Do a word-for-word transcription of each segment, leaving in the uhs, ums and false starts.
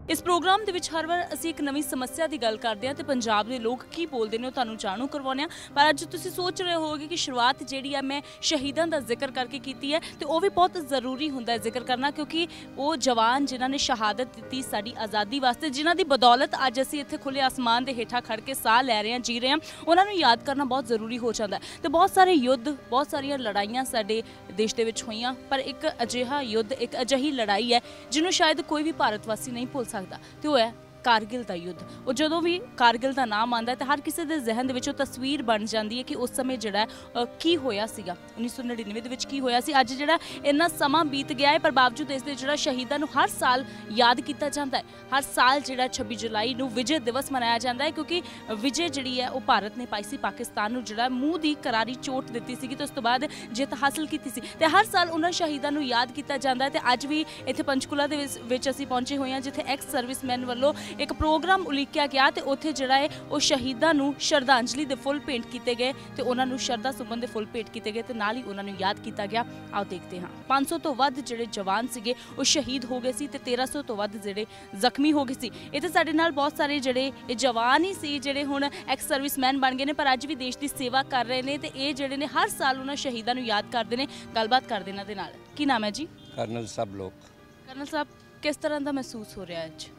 इस प्रोग्राम दे विच हर बार असीं एक नवीं समस्या की गल करते हैं तो पंजाब के लोग की बोलते हैं तुहानूं जाणू करवाने पर अज तुसीं सोच रहे होगे कि शुरुआत जिहड़ी है मैं शहीदों का जिक्र करके की है तो वह भी बहुत जरूरी होंदा है जिक्र करना क्योंकि वो जवान जिन्हों ने शहादत दी साडी आज़ादी वास्ते जिन्हां दी बदौलत अज असीं इत्थे खुले आसमान के हेठां खड़ के साह लै रहे हैं जी रहे हैं उन्होंने याद करना बहुत जरूरी हो जाता है। तो बहुत सारे युद्ध बहुत सारिया लड़ाइयां साडे देश दे विच होईयां पर एक अजिहा युद्ध एक अजिही लड़ाई है जिन्हों शायद कोई भी भारतवासी नहीं भुल सकता तो वह है कारगिल का युद्ध। और जो भी कारगिल का नाम आता है तो हर किसी के जहन के तस्वीर बन जाती है कि उस समय जोड़ा की होया सीगा उन्नीस सौ नड़िनवे की होया सी। अज जोड़ा इन्ना समा बीत गया है पर बावजूद इसके जोड़ा शहीदों को हर साल याद किया जाता है। हर साल जोड़ा छब्बी जुलाई को विजय दिवस मनाया जाता है क्योंकि विजय जी है वो भारत ने पाई सी पाकिस्तान को जोड़ा मूँह की करारी चोट दी सी तो उस तो बाद जित हासिल की सी तो हर साल उन्होंने शहीदों को याद किया जाता है। तो अज भी इतने पंचकूला के असीं पहुंचे हुए हैं जिथे एक्स सर्विसमैन वालों एक प्रोग्राम उलीकिया गया तो उत्थे जिहड़ा है वो शहीदों को श्रद्धांजलि के फुल भेंट किए गए तो उन्होंने श्रद्धा सुमन के फुल भेंट किए गए तो नाल ही उन्होंने याद किया गया। आओ देखते हैं पाँच सौ तो वध जिहड़े जवान सीगे वो शहीद हो गए सी ते तेरह सौ तो वध जिहड़े जख्मी हो गए सी। इत्थे साडे नाल बहुत सारे जिहड़े जवान ही सी जिहड़े हुण एक्स सर्विसमैन बन गए हैं पर अज भी देश की सेवा कर रहे हैं तो ये जिहड़े ने हर साल उन्होंने शहीदों को याद करते हैं। गलबात करते इन्हां दे नाल। की नाम है जी? कर्नल साहब लोग। कर्नल साहब किस तरह का महसूस हो रहा है अज?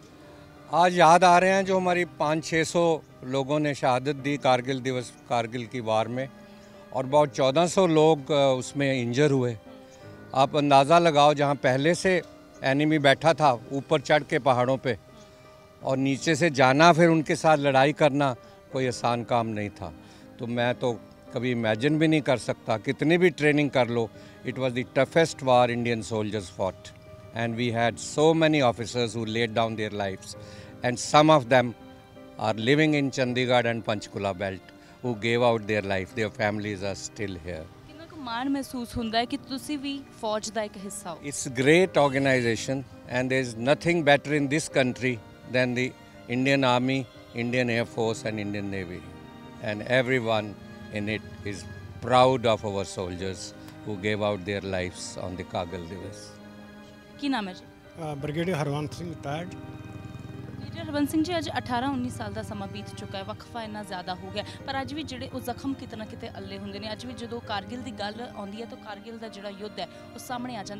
आज याद आ रहे हैं जो हमारी पाँच छः सौ लोगों ने शहादत दी कारगिल दिवस कारगिल की वार में और बहुत चौदह सौ लोग उसमें इंजर हुए। आप अंदाज़ा लगाओ जहाँ पहले से एनिमी बैठा था ऊपर चढ़ के पहाड़ों पे और नीचे से जाना फिर उनके साथ लड़ाई करना कोई आसान काम नहीं था। तो मैं तो कभी इमेजिन भी नहीं कर सकता कितनी भी ट्रेनिंग कर लो। It was the toughest war Indian soldiers fought and we had so many officers who laid down their lives and some of them are living in Chandigarh and Panchkula belt who gave out their life. Their families are still here. कितना को मान महसूस होता है कि तुसी भी फौज का एक हिस्सा हो? It's a great organization and there is nothing better in this country than the Indian Army, Indian Air Force and Indian Navy, and everyone in it is proud of our soldiers who gave out their lives on the Kargil Divas. की नाम है जी? Brigadier Harwant Singh retired. Brigadier Harwant Singh ji अज अठारह उन्नीस साल का समा बीत चुका है वक्फा इन्ना ज़्यादा हो गया पर अज भी जोड़े जख्म कितना कितने अल्ले होंगे ने। अज भी जो कारगिल की गल आती है तो कारगिल का जोड़ा युद्ध है वो सामने आ जाता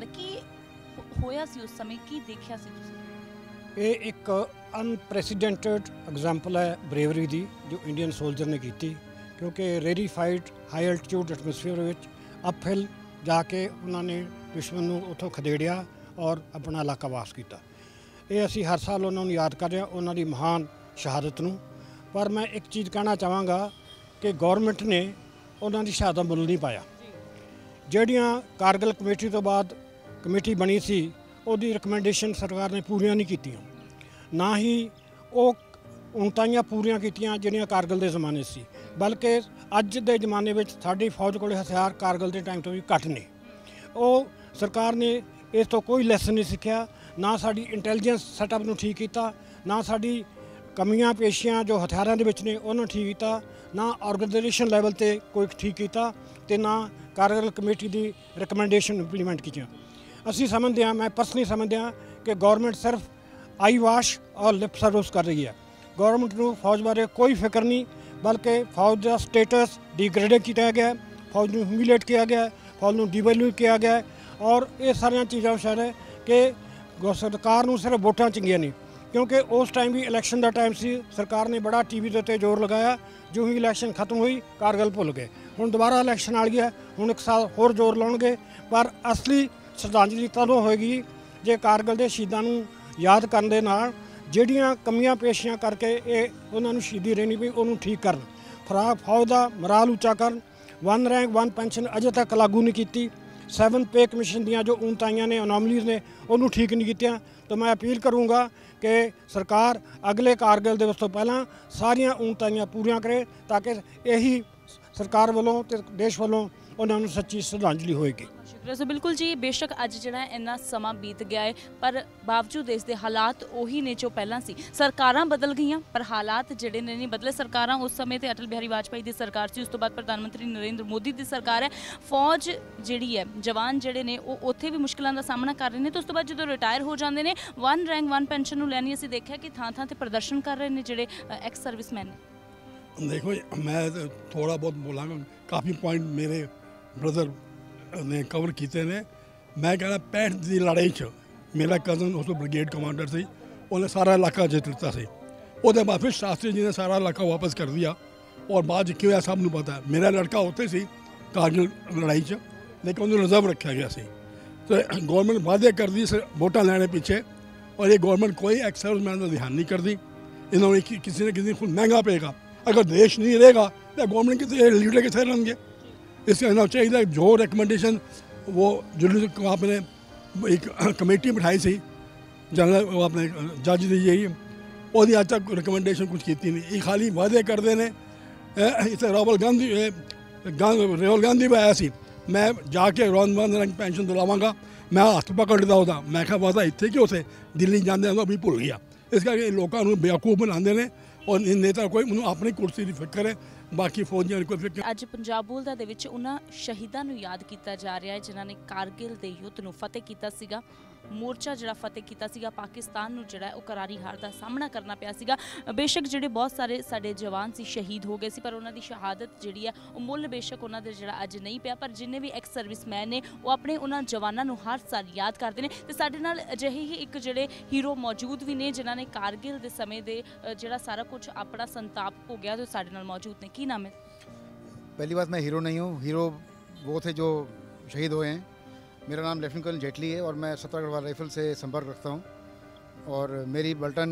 की होया सी उस समय की देखा सी तुसीं? ये एक अनप्रैसीडेंटेड एग्जाम्पल है ब्रेवरी की जो इंडियन सोल्जर ने की क्योंकि rarefied high altitude atmosphere uphill जाके उन्होंने दुश्मन को उतों खदेड़िया और अपना इलाका वास किया। ये असी हर साल उन्होंने याद कर रहे हैं उन्होंने महान शहादत नूं। पर मैं एक चीज़ कहना चाहांगा कि गौरमेंट ने उन्होंने शहादत मुल नहीं पाया। जड़ियाँ कारगिल कमेटी तो बाद कमेटी बनी सी उहदी रिकमेंडेशन सरकार ने पूरियां नहीं कीतियां ना ही वो उनताइयां पूरियां कीतियां जिहड़ियां कारगिल के जमाने सी बल्कि अज के जमाने में साडी फौज कोल हथियार कारगिल के टाइम तो भी घट ने। वो सरकार ने इस तो कोई लैसन नहीं सीखिया ना साडी इंटैलीजेंस सैटअप नूं ठीक किया ना साडी कमियां पेशियां जो हथियारों के ने उन्होंने ठीक किया ना ऑर्गेनाइजेशन लैवल ते कोई ठीक किया तो ना कारगिल कमेटी की रिकमेंडेशन इंप्लीमेंट की। असी समझते हैं मैं पर्सनली समझते हैं कि गौरमेंट सिर्फ आई वाश और लिप सर्विस कर रही है। गौरमेंट को फौज बारे कोई फिक्र नहीं बल्कि फौज का स्टेटस डिग्रेडेड किया गया फौज को ह्यूमिलेट किया गया फौज को डिवैल्यू किया गया और ये सारिया चीज़ा शायद है कि सरकार को सिर्फ वोटां चंगियां नहीं क्योंकि उस टाइम भी इलैक्शन का टाइम सी सरकार ने बड़ा टी वी के उत्ते जोर लगाया जो ही इलैक्शन खत्म हुई कारगिल भुल गए हुण दोबारा इलैक्शन आ गई है हुण एक साल होर जोर लाउणगे पर असली श्रद्धांजलि तदों होएगी जे कारगिल के शहीदों को याद करन दे नाल ਜਿਹੜੀਆਂ कमियां पेशियां करके ये उन्होंने शहीदी रहनी पई उन्होंने ठीक करन फरा फौज का मराल उच्चा करन वन रैंक वन पेंशन अजे तक लागू नहीं की सैवन पे कमीशन दियाँ जो ऊनताइयां ने अनोमलीज ने उन्होंने ठीक नहीं कीतियां। तो मैं अपील करूँगा कि सरकार अगले कारगिल दिवस तो पहला सारिया ऊनताइयां पूरियां करे ताकि यही सरकार वालों ते देश वालों उन्होंने सच्ची श्रद्धांजलि होएगी। ਸੋ ਬਿਲਕੁਲ ਜੀ, ਬੇਸ਼ੱਕ ਅੱਜ ਜਿਹੜਾ ਇੰਨਾ ਸਮਾਂ ਬੀਤ ਗਿਆ ਹੈ ਪਰ ਬਾਵਜੂਦ ਇਸ ਦੇ ਹਾਲਾਤ ਉਹੀ ਨੇ ਜੋ ਪਹਿਲਾਂ ਸੀ। ਸਰਕਾਰਾਂ ਬਦਲ ਗਈਆਂ ਪਰ ਹਾਲਾਤ ਜਿਹੜੇ ਨੇ ਨਹੀਂ ਬਦਲੇ। ਸਰਕਾਰਾਂ ਉਸ ਸਮੇਂ ਤੇ ਅਟਲ ਬਿਹਾਰੀ ਵਾਜਪਾਈ ਦੀ ਸਰਕਾਰ ਸੀ, ਉਸ ਤੋਂ ਬਾਅਦ ਪ੍ਰਧਾਨ ਮੰਤਰੀ ਨਰਿੰਦਰ ਮੋਦੀ ਦੀ ਸਰਕਾਰ ਹੈ। ਫੌਜ ਜਿਹੜੀ ਹੈ, ਜਵਾਨ ਜਿਹੜੇ ਨੇ ਉਹ ਉੱਥੇ ਵੀ ਮੁਸ਼ਕਿਲਾਂ ਦਾ ਸਾਹਮਣਾ ਕਰ ਰਹੇ ਨੇ ਤੇ ਉਸ ਤੋਂ ਬਾਅਦ ਜਦੋਂ ਰਿਟਾਇਰ ਹੋ ਜਾਂਦੇ ਨੇ ਵਨ ਰੈਂਕ ਵਨ ਪੈਨਸ਼ਨ ਨੂੰ ਲੈਣੀ ਅਸੀਂ ਦੇਖਿਆ ਕਿ ਥਾਂ ਥਾਂ ਤੇ ਪ੍ਰਦਰਸ਼ਨ ਕਰ ਰਹੇ ਨੇ ਜਿਹੜੇ ਐਕਸ ਸਰਵਿਸਮੈਨ ਨੇ। देखो मैं थोड़ा बहुत बोलांगा, काफ़ी पॉइंट मेरे ब्रदर ने कवर किए ने। मैं कहना पैंठ की लड़ाई च मेरा कज़न उस ब्रिगेड कमांडर से उन्हें सारा इलाका जित लिता से। उसके बाद फिर शास्त्री जी ने सारा इलाका वापस कर दिया और बाद क्यों है सब पता है। मेरा लड़का उत्थे सी कारगिल लड़ाई च, लेकिन उन्हें रिजर्व रखा गया सी। तो गौरमेंट वादे कर दी वोटा लैने पीछे और ये गौरमेंट कोई एक्स सर्विसमैन का ध्यान नहीं करती। इन्होंने किसी न किसी को महंगा पेगा। अगर देश नहीं रहेगा तो गवर्नमेंट कितने लीडर कितने रहेंगे। इसके कहना चाहिए जो रिकमेंडेशन वो जुलूस को आपने एक कमेटी बिठाई सी जनरल वो अपने जज दी गई और अज तक रिकमेंडेशन कुछ की नहीं। ये खाली वादे करते हैं। इतने राहुल गांधी राहुल गांधी भी आया सी, मैं जाके रौन वन रंग पेंशन दिलावांगा। मैं हथ पकड़ता होता, मैं क्या वादा इतने कि उसे दिल्ली जाते अभी भुल गया। इस करके लोगों को बेवकूफ़ बनाते हैं और नेता कोई उन्होंने अपनी कुर्सी की फिक्र है, बाकी फौजियों को फिक्र। ਅੱਜ ਪੰਜਾਬ ਬੋਲਦਾ ਦੇ ਵਿੱਚ ਉਹਨਾਂ ਸ਼ਹੀਦਾਂ ਨੂੰ ਯਾਦ ਕੀਤਾ ਜਾ ਰਿਹਾ ਹੈ ਜਿਨ੍ਹਾਂ ਨੇ ਕਾਰਗਿਲ ਦੇ ਯੁੱਧ ਨੂੰ ਫਤਿਹ ਕੀਤਾ ਸੀਗਾ। ਮੋਰਚਾ ਜਿਹੜਾ ਫਤਿਹ ਕੀਤਾ ਸੀਗਾ, ਪਾਕਿਸਤਾਨ ਨੂੰ ਜਿਹੜਾ ਉਹ ਕਰਾਰੀ ਹਾਰ ਦਾ ਸਾਹਮਣਾ ਕਰਨਾ ਪਿਆ ਸੀਗਾ। ਬੇਸ਼ੱਕ ਜਿਹੜੇ ਬਹੁਤ ਸਾਰੇ ਸਾਡੇ ਜਵਾਨ ਸੀ ਸ਼ਹੀਦ ਹੋ ਗਏ ਸੀ ਪਰ ਉਹਨਾਂ ਦੀ ਸ਼ਹਾਦਤ ਜਿਹੜੀ ਹੈ ਉਹ ਮੁੱਲ ਬੇਸ਼ੱਕ ਉਹਨਾਂ ਦੇ ਜਿਹੜਾ ਅੱਜ ਨਹੀਂ ਪਿਆ। ਪਰ ਜਿੰਨੇ ਵੀ ਐਕਸ ਸਰਵਿਸਮੈਨ ਨੇ ਉਹ ਆਪਣੇ ਉਹਨਾਂ ਜਵਾਨਾਂ ਨੂੰ ਹਰ ਸਾਲ ਯਾਦ ਕਰਦੇ ਨੇ ਤੇ ਸਾਡੇ ਨਾਲ ਅਜਿਹੇ ਹੀ ਇੱਕ ਜਿਹੜੇ ਹੀਰੋ ਮੌਜੂਦ ਵੀ ਨੇ ਜਿਨ੍ਹਾਂ ਨੇ ਕਾਰਗਿਲ ਦੇ ਸਮੇਂ ਦੇ ਜਿਹੜਾ ਸਾਰਾ ਕੁਝ ਆਪਣਾ ਸੰਤਾਪ ਭੋਗਿਆ ਤੇ ਸਾਡੇ ਨਾਲ ਮੌਜੂਦ ਨੇ। ਕੀ ਨਾਮ ਹੈ? पहली बात, मैं हीरो नहीं हूँ। हीरो वो थे जो शहीद हुए हैं। मेरा नाम लेफ्टिनेंट कर्नल जेटली है और मैं सत्रह गढ़वाल राइफल से संपर्क रखता हूँ और मेरी बल्टन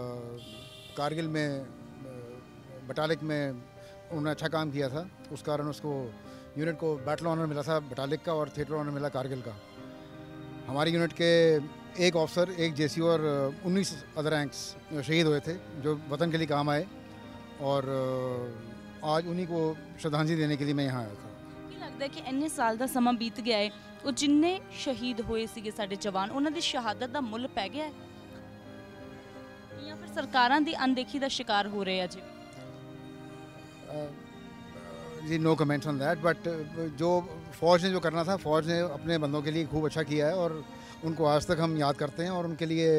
कारगिल में बटालिक में उन्होंने अच्छा काम किया था। उस कारण उसको यूनिट को बैटल ऑनर मिला था बटालिक का और थिएटर ऑनर मिला कारगिल का। हमारी यूनिट के एक ऑफिसर, एक जेसी और उन्नीस अदर रैंक्स शहीद हुए थे जो वतन के लिए काम आए और आज उन्हीं को श्रद्धांजलि देने के लिए मैं यहाँ आया था। ਕੀ ਲੱਗਦਾ ਹੈ ਕਿ ਇੰਨੇ ਸਾਲ ਦਾ ਸਮਾਂ ਬੀਤ ਗਿਆ ਹੈ, ਉਹ ਜਿੰਨੇ ਸ਼ਹੀਦ ਹੋਏ ਸੀਗੇ ਸਾਡੇ ਜਵਾਨ ਉਹਨਾਂ ਦੀ ਸ਼ਹਾਦਤ ਦਾ ਮੁੱਲ ਪੈ ਗਿਆ ਹੈ ਜਾਂ ਫਿਰ ਸਰਕਾਰਾਂ ਦੀ ਅਣਦੇਖੀ ਦਾ ਸ਼ਿਕਾਰ ਹੋ ਰਹੇ ਆ ਜੀ? जी no comments on that, but जो फ़ौज ने जो करना था फ़ौज ने अपने बंदों के लिए खूब अच्छा किया है और उनको आज तक हम याद करते हैं और उनके लिए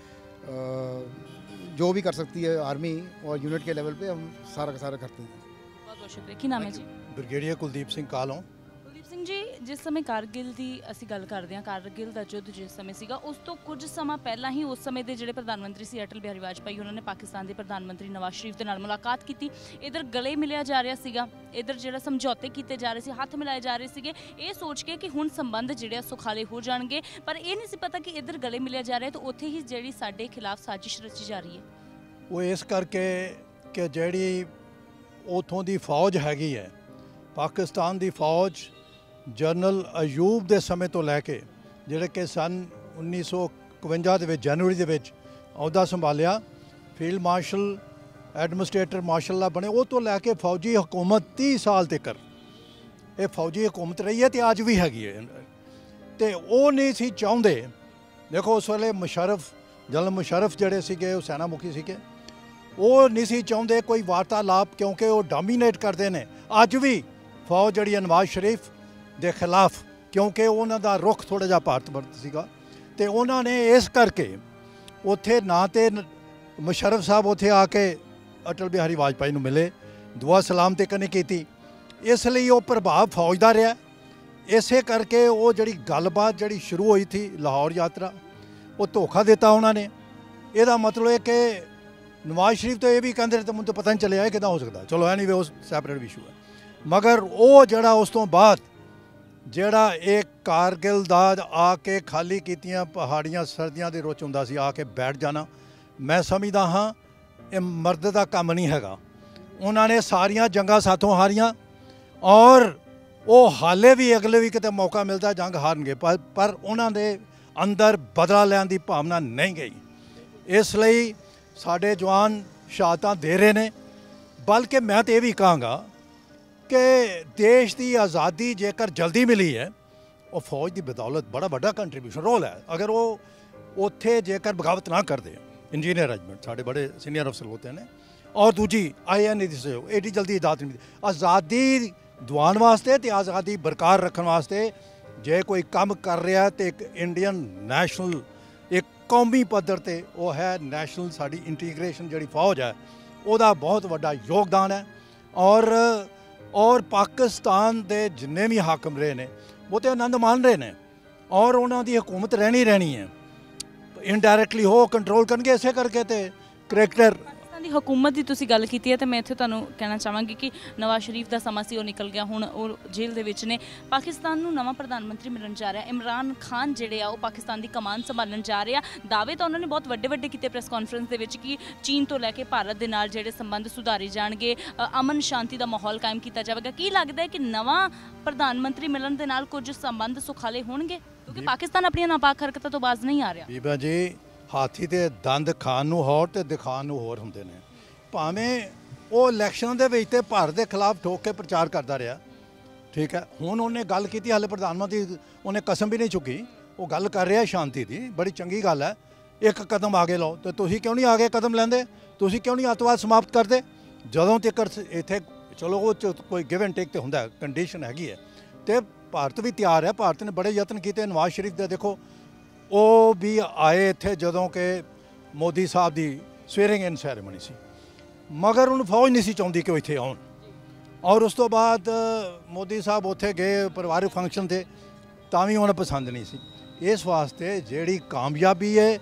जो भी कर सकती है आर्मी और यूनिट के लेवल पे हम सारा का सारा करते हैं। ਬਹੁਤ ਬਹੁਤ ਸ਼ੁਕਰੀਆ। ਕੀ ਨਾਮ ਹੈ ਜੀ? ਬ੍ਰਿਗੇਡੀਅਰ ਕੁਲਦੀਪ ਸਿੰਘ ਕਾਲੋਂ। ਕੁਲਦੀਪ ਸਿੰਘ ਜੀ, ਜਿਸ ਸਮੇਂ ਕਾਰਗਿਲ ਦੀ ਅਸੀਂ ਗੱਲ ਕਰਦੇ ਹਾਂ, ਕਾਰਗਿਲ ਦਾ ਯੁੱਧ ਜਿਸ ਸਮੇਂ ਸੀਗਾ ਉਸ ਤੋਂ ਕੁਝ ਸਮਾਂ ਪਹਿਲਾਂ ਹੀ ਉਸ ਸਮੇਂ ਦੇ ਜਿਹੜੇ ਪ੍ਰਧਾਨ ਮੰਤਰੀ ਸੀ ਅਟਲ ਬਿਹਾਰੀ ਵਾਜਪਾਈ, ਉਹਨਾਂ ਨੇ ਪਾਕਿਸਤਾਨ ਦੇ ਪ੍ਰਧਾਨ ਮੰਤਰੀ ਨਵਾਜ਼ ਸ਼ਰੀਫ ਦੇ ਨਾਲ ਮੁਲਾਕਾਤ ਕੀਤੀ। ਇੱਧਰ ਗਲੇ ਮਿਲਿਆ ਜਾ ਰਿਹਾ ਸੀਗਾ, ਇੱਧਰ ਜਿਹੜਾ ਸਮਝੌਤੇ ਕੀਤੇ ਜਾ ਰਹੇ ਸੀ, ਹੱਥ ਮਿਲਾਏ ਜਾ ਰਹੇ ਸੀਗੇ ਇਹ ਸੋਚ ਕੇ ਕਿ ਹੁਣ ਸੰਬੰਧ ਜਿਹੜੇ ਆ ਸੁਖਾਲੇ ਹੋ ਜਾਣਗੇ। ਪਰ ਇਹ ਨਹੀਂ ਸੀ ਪਤਾ ਕਿ ਇੱਧਰ ਗਲੇ ਮਿਲਿਆ ਜਾ ਰਿਹਾ ਤਾਂ ਉੱਥੇ ਹੀ ਜਿਹੜੀ ਸਾਡੇ ਖਿਲਾਫ ਸਾਜ਼ਿਸ਼ ਰਚੀ ਜਾ ਰਹੀ ਹੈ। ਉਹ ਇਸ ਕਰਕੇ ਕਿ ਜਿਹੜੀ ਉਥੋਂ ਦੀ ਫੌਜ ਹੈਗੀ ਹੈ, ਪਾਕਿਸਤਾਨ ਦੀ ਫੌਜ ਜਨਰਲ ਅਯੂਬ ਦੇ ਸਮੇਂ ਤੋਂ ਲੈ ਕੇ ਜਿਹੜੇ ਕਿ ਸਨ ਉੱਨੀ ਸੌ ਇਕਵੰਜਾ ਦੇ ਵਿੱਚ ਜਨਵਰੀ ਦੇ ਵਿੱਚ ਅਹੁਦਾ ਸੰਭਾਲਿਆ, ਫੀਲਡ ਮਾਰਸ਼ਲ ਐਡਮਿਨਿਸਟ੍ਰੇਟਰ ਮਾਰਸ਼ਲ ਬਣੇ, ਉਹ ਤੋਂ ਲੈ ਕੇ ਫੌਜੀ ਹਕੂਮਤ ਤੀਹ ਸਾਲ ਤੱਕ ਇਹ ਫੌਜੀ ਹਕੂਮਤ ਰਹੀ ਹੈ ਤੇ ਅੱਜ ਵੀ ਹੈਗੀ ਹੈ। ਤੇ ਉਹ ਨਹੀਂ ਸੀ ਚਾਹੁੰਦੇ। ਦੇਖੋ ਉਸ ਵੇਲੇ ਮੁਸ਼ਰਫ ਜਨਰਲ ਮੁਸ਼ਰਫ ਜਿਹੜੇ ਸੀਗੇ ਉਹ ਸੈਨਾ ਮੁਖੀ ਸੀਗੇ, ਉਹ ਨਹੀਂ ਸੀ ਚਾਹੁੰਦੇ ਕੋਈ ਵਾਰਤਾਲਾਪ ਕਿਉਂਕਿ ਉਹ ਡੋਮੀਨੇਟ ਕਰਦੇ ਨੇ ਅੱਜ ਵੀ ਫੌਜ ਜਿਹੜੀ ਨਵਾਜ਼ ਸ਼ਰੀਫ ਦੇ ਖਿਲਾਫ, ਕਿਉਂਕਿ ਉਹਨਾਂ ਦਾ ਰੁਖ ਥੋੜ੍ਹਾ ਜਿਹਾ ਭਾਰਤ ਵਰਤ ਸੀਗਾ ਤੇ ਉਹਨਾਂ ਨੇ ਇਸ ਕਰਕੇ ਉੱਥੇ ਨਾ ਤੇ ਮੁਸ਼ਰਫ ਸਾਹਿਬ ਉੱਥੇ ਆ ਕੇ ਅਟਲ ਬਿਹਾਰੀ ਵਾਜਪਾਈ ਨੂੰ ਮਿਲੇ, ਦੁਆ ਸਲਾਮ ਤੱਕ ਨਹੀਂ ਕੀਤੀ। ਇਸ ਲਈ ਉਹ ਪ੍ਰਭਾਵ ਫੌਜ ਦਾ ਰਿਹਾ। ਇਸੇ ਕਰਕੇ ਉਹ ਜਿਹੜੀ ਗੱਲਬਾਤ ਜਿਹੜੀ ਸ਼ੁਰੂ ਹੋਈ ਸੀ ਲਾਹੌਰ ਯਾਤਰਾ, ਉਹ ਧੋਖਾ ਦਿੱਤਾ ਉਹਨਾਂ ਨੇ। ਇਹਦਾ ਮਤਲਬ ਹੈ ਕਿ ਨਵਾਜ਼ ਸ਼ਰੀਫ ਤਾਂ ਇਹ ਵੀ ਕਹਿੰਦੇ ਨੇ ਤਾਂ ਮੈਨੂੰ ਤਾਂ ਪਤਾ ਨਹੀਂ ਚੱਲਿਆ ਇਹ ਕਿੱਦਾਂ ਹੋ ਸਕਦਾ। ਚਲੋ ਐਨੀਵੇ ਉਹ ਸੈਪਰੇਟ ਇਸ਼ੂ ਹੈ, ਮਗਰ ਉਹ ਜਿਹੜਾ ਉਸ ਤੋਂ ਬਾਅਦ ਜਿਹੜਾ ਇਹ ਕਾਰਗਿਲ ਦਾ ਆ ਕੇ ਖਾਲੀ ਕੀਤੀਆਂ ਪਹਾੜੀਆਂ ਸਰਦੀਆਂ ਦੇ ਰੁੱਚ ਹੁੰਦਾ ਸੀ ਆ ਕੇ ਬੈਠ ਜਾਣਾ, ਮੈਂ ਸਮਝਦਾ ਹਾਂ ਇਹ ਮਰਦ ਦਾ ਕੰਮ ਨਹੀਂ ਹੈਗਾ। ਉਹਨਾਂ ਨੇ ਸਾਰੀਆਂ ਜੰਗਾਂ ਸਾਥੋਂ ਹਾਰੀਆਂ ਔਰ ਉਹ ਹਾਲੇ ਵੀ ਅਗਲੇ ਵੀ ਕਿਤੇ ਮੌਕਾ ਮਿਲਦਾ ਜੰਗ ਹਾਰਨਗੇ, ਪਰ ਪਰ ਉਹਨਾਂ ਦੇ ਅੰਦਰ ਬਦਲਾ ਲੈਣ ਦੀ ਭਾਵਨਾ ਨਹੀਂ ਗਈ। ਇਸ ਲਈ ਸਾਡੇ ਜਵਾਨ ਸ਼ਹਾਦਤਾਂ ਦੇ ਰਹੇ ਨੇ। ਬਲਕਿ ਮੈਂ ਤਾਂ ਇਹ ਵੀ ਕਹਾਂਗਾ ਕਿ ਦੇਸ਼ ਦੀ ਆਜ਼ਾਦੀ ਜੇਕਰ ਜਲਦੀ ਮਿਲੀ ਹੈ ਉਹ ਫੌਜ ਦੀ ਬਦੌਲਤ ਬੜਾ ਵੱਡਾ ਕੰਟਰੀਬਿਊਸ਼ਨ ਰੋਲ ਹੈ। ਅਗਰ ਉਹ ਉੱਥੇ ਜੇਕਰ ਬਗਾਵਤ ਨਾ ਕਰਦੇ ਇੰਜੀਨੀਅਰ ਰੈਜੀਮੈਂਟ ਸਾਡੇ ਬੜੇ ਸੀਨੀਅਰ ਅਫਸਰ ਹੋਤੇ ਨੇ, ਔਰ ਦੂਜੀ ਆਈ ਐਨ ਦੀ ਸਹਿਯੋਗ ਐਡੀ ਜਲਦੀ ਇਜਾਜ਼ਤ ਨਹੀਂ ਮਿਲਦੀ। ਆਜ਼ਾਦੀ ਦਿਵਾਉਣ ਵਾਸਤੇ ਤੇ ਆਜ਼ਾਦੀ ਬਰਕਰਾਰ ਰੱਖਣ ਵਾਸਤੇ ਜੇ ਕੋਈ ਕੰਮ ਕਰ ਰਿਹਾ ਤੇ ਇੱਕ ਇੰਡੀਅਨ ਨੈਸ਼ਨਲ ਇੱਕ ਕੌਮੀ ਪੱਧਰ ਤੇ ਉਹ ਹੈ ਨੈਸ਼ਨਲ ਸਾਡੀ ਇੰਟੀਗ੍ਰੇਸ਼ਨ ਜਿਹੜੀ ਫੌਜ ਹੈ ਉਹਦਾ ਬਹੁਤ ਵੱਡਾ ਯੋਗਦਾਨ ਹੈ। ਔਰ ਔਰ ਪਾਕਿਸਤਾਨ ਦੇ ਜਿੰਨੇ ਵੀ ਹਾਕਮ ਰਹੇ ਨੇ ਉਹ ਤੇ ਆਨੰਦ ਮਾਣ ਰਹੇ ਨੇ ਔਰ ਉਹਨਾਂ ਦੀ ਹਕੂਮਤ ਰਹਿਣੀ ਰਹਿਣੀ ਹੈ। ਇਨਡਾਇਰੈਕਟਲੀ ਉਹ ਕੰਟਰੋਲ ਕਰਨਗੇ, ਇਸੇ ਕਰਕੇ ਤੇ ਕਰੈਕਟਰ ਪਾਕਿਸਤਾਨ ਦੀ ਹਕੂਮਤ ਦੀ ਤੁਸੀਂ ਗੱਲ ਕੀਤੀ ਹੈ ਤੇ ਮੈਂ ਇੱਥੇ ਤੁਹਾਨੂੰ ਕਹਿਣਾ ਚਾਹਾਂਗੀ ਕਿ ਨਵਾਜ਼ ਸ਼ਰੀਫ ਦਾ ਸਮਾਂ ਸੀ ਉਹ ਨਿਕਲ ਗਿਆ, ਹੁਣ ਉਹ ਜੇਲ੍ਹ ਦੇ ਵਿੱਚ ਨੇ। ਪਾਕਿਸਤਾਨ ਨੂੰ ਨਵਾਂ ਪ੍ਰਧਾਨ ਮੰਤਰੀ ਮਿਲਣ ਜਾ ਰਿਹਾ, ਇਮਰਾਨ ਖਾਨ ਜਿਹੜੇ ਆ ਉਹ ਪਾਕਿਸਤਾਨ ਦੀ ਕਮਾਨ ਸੰਭਾਲਣ ਜਾ ਰਹੇ ਆ। ਦਾਅਵੇ ਤਾਂ ਉਹਨਾਂ ਨੇ ਬਹੁਤ ਵੱਡੇ ਵੱਡੇ ਕੀਤੇ ਪ੍ਰੈਸ ਕਾਨਫਰੰਸ ਦੇ ਵਿੱਚ ਕਿ ਚੀਨ ਤੋਂ ਲੈ ਕੇ ਭਾਰਤ ਦੇ ਨਾਲ ਜਿਹੜੇ ਸੰਬੰਧ ਸੁਧਾਰੇ ਜਾਣਗੇ, ਅਮਨ ਸ਼ਾਂਤੀ ਦਾ ਮਾਹੌਲ ਕਾਇਮ ਕੀਤਾ ਜਾਵੇਗਾ। ਕੀ ਲੱਗਦਾ ਹੈ ਕਿ ਨਵਾਂ ਪ੍ਰਧਾਨ ਮੰਤਰੀ ਮਿਲਣ ਦੇ ਨਾਲ ਕੁਝ ਸੰਬੰਧ ਸੁਖਾਲੇ ਹੋਣਗੇ, ਕਿਉਂਕਿ ਪਾਕਿਸਤਾਨ ਆਪਣੀਆਂ ਨਾਪਾਕ ਹਰਕਤਾਂ ਤੋਂ ਬਾਜ਼ ਨਹੀਂ ਆ ਰਿਹਾ। ਬੀਬਾ ਜੀ, ਹਾਥੀ ਦੇ ਦੰਦ ਖਾਣ ਨੂੰ ਹੋਰ ਤੇ ਦਿਖਾਉਣ ਨੂੰ ਹੋਰ ਹੁੰਦੇ ਨੇ। ਭਾਵੇਂ ਉਹ ਇਲੈਕਸ਼ਨ ਦੇ ਵਿੱਚ ਤੇ ਭਾਰਤ ਦੇ ਖਿਲਾਫ ਠੋਕ ਕੇ ਪ੍ਰਚਾਰ ਕਰਦਾ ਰਿਹਾ, ਠੀਕ ਹੈ। ਹੁਣ ਉਹਨੇ ਗੱਲ ਕੀਤੀ, ਹਾਲੇ ਪ੍ਰਧਾਨ ਮੰਤਰੀ ਉਹਨੇ ਕਸਮ ਵੀ ਨਹੀਂ ਚੁੱਕੀ, ਉਹ ਗੱਲ ਕਰ ਰਿਹਾ ਸ਼ਾਂਤੀ ਦੀ, ਬੜੀ ਚੰਗੀ ਗੱਲ ਹੈ। ਇੱਕ ਕਦਮ ਆਗੇ ਲਾਓ ਤੇ ਤੁਸੀਂ ਕਿਉਂ ਨਹੀਂ ਆਗੇ ਕਦਮ ਲੈਂਦੇ? ਤੁਸੀਂ ਕਿਉਂ ਨਹੀਂ ਅੱਤਵਾਦ ਸਮਾਪਤ ਕਰਦੇ? ਜਦੋਂ ਤੱਕ ਇੱਥੇ ਚਲੋ ਉਹ 'ਚ ਕੋਈ ਗਿਵ ਐਂਡ ਟੇਕ ਤੇ ਹੁੰਦਾ, ਕੰਡੀਸ਼ਨ ਹੈਗੀ ਹੈ ਤੇ ਭਾਰਤ ਵੀ ਤਿਆਰ ਹੈ। ਭਾਰਤ ਨੇ ਬੜੇ ਯਤਨ ਕੀਤੇ, ਨਵਾਜ਼ ਸ਼ਰੀਫ ਦੇ ਦੇਖੋ ਉਹ ਵੀ ਆਏ ਇੱਥੇ ਜਦੋਂ ਕਿ ਮੋਦੀ ਸਾਹਿਬ ਦੀ ਸਵੇਰਿੰਗ ਇਨ ਸੈਰੇਮਨੀ ਸੀ, ਮਗਰ ਉਹਨੂੰ ਫੌਜ ਨਹੀਂ ਸੀ ਚਾਹੁੰਦੀ ਕਿ ਉਹ ਇੱਥੇ ਆਉਣ। ਔਰ ਉਸ ਤੋਂ ਬਾਅਦ ਮੋਦੀ ਸਾਹਿਬ ਉੱਥੇ ਗਏ ਪਰਿਵਾਰਿਕ ਫੰਕਸ਼ਨ 'ਤੇ, ਤਾਂ ਵੀ ਉਹਨਾਂ ਪਸੰਦ ਨਹੀਂ ਸੀ। ਇਸ ਵਾਸਤੇ ਜਿਹੜੀ ਕਾਮਯਾਬੀ ਹੈ